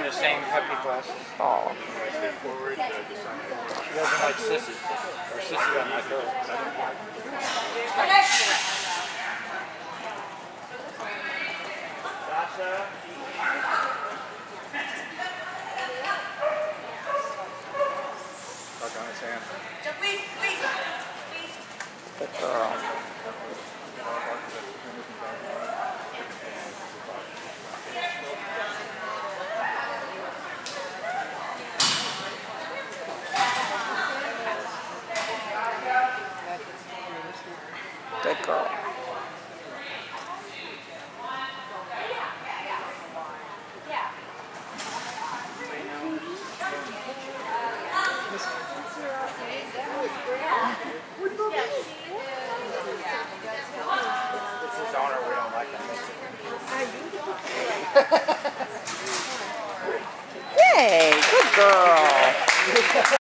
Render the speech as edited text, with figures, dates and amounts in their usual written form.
the same puppy glasses. Oh. She doesn't like Sissy. Or Sissy doesn't like her. Gotcha. Stuck on his hand. Good girl. Good girl. It's his owner, we don't like him. Yay, good girl.